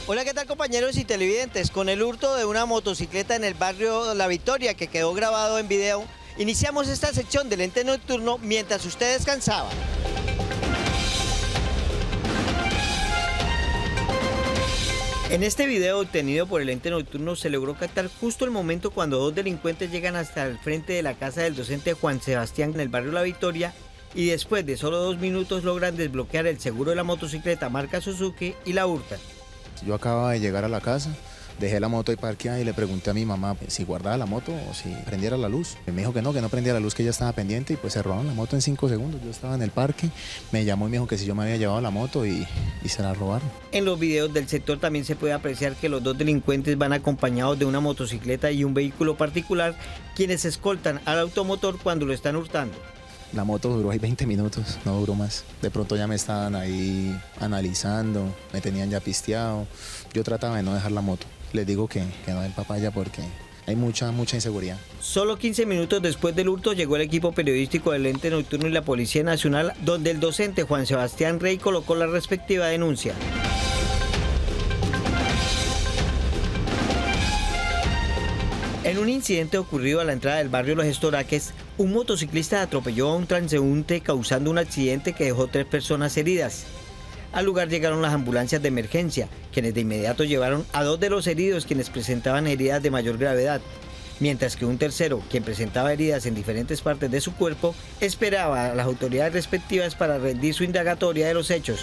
Hola, ¿qué tal compañeros y televidentes? Con el hurto de una motocicleta en el barrio La Victoria que quedó grabado en video, iniciamos esta sección del ente nocturno mientras usted descansaba. En este video obtenido por el ente nocturno se logró captar justo el momento cuando dos delincuentes llegan hasta el frente de la casa del docente Juan Sebastián en el barrio La Victoria y después de solo 2 minutos logran desbloquear el seguro de la motocicleta marca Suzuki y la hurtan. Yo acababa de llegar a la casa, dejé la moto ahí parqueada y le pregunté a mi mamá si guardaba la moto o si prendiera la luz. Me dijo que no prendía la luz, que ella estaba pendiente y pues se robaron la moto en 5 segundos. Yo estaba en el parque, me llamó y me dijo que si yo me había llevado la moto y se la robaron. En los videos del sector también se puede apreciar que los dos delincuentes van acompañados de una motocicleta y un vehículo particular, quienes escoltan al automotor cuando lo están hurtando. La moto duró ahí 20 minutos, no duró más. De pronto ya me estaban ahí analizando, me tenían ya pisteado. Yo trataba de no dejar la moto. Les digo que no den papaya porque hay mucha inseguridad. Solo 15 minutos después del hurto llegó el equipo periodístico del ente nocturno y la Policía Nacional, donde el docente Juan Sebastián Rey colocó la respectiva denuncia. En un incidente ocurrido a la entrada del barrio Los Estoraques, un motociclista atropelló a un transeúnte causando un accidente que dejó 3 personas heridas. Al lugar llegaron las ambulancias de emergencia, quienes de inmediato llevaron a 2 de los heridos quienes presentaban heridas de mayor gravedad, mientras que un tercero, quien presentaba heridas en diferentes partes de su cuerpo, esperaba a las autoridades respectivas para rendir su indagatoria de los hechos.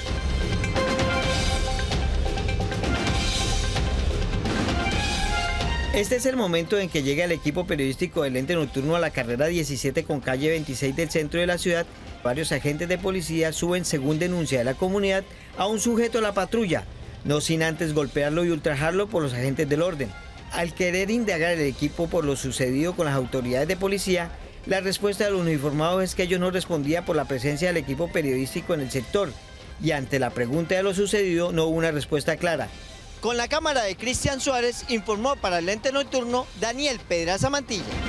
Este es el momento en que llega el equipo periodístico del ente nocturno a la carrera 17 con calle 26 del centro de la ciudad. Varios agentes de policía suben, según denuncia de la comunidad, a un sujeto a la patrulla, no sin antes golpearlo y ultrajarlo por los agentes del orden. Al querer indagar el equipo por lo sucedido con las autoridades de policía, la respuesta de los uniformados es que ellos no respondían por la presencia del equipo periodístico en el sector, y ante la pregunta de lo sucedido no hubo una respuesta clara. Con la cámara de Cristian Suárez informó para el ente nocturno Daniel Pedraza Mantilla.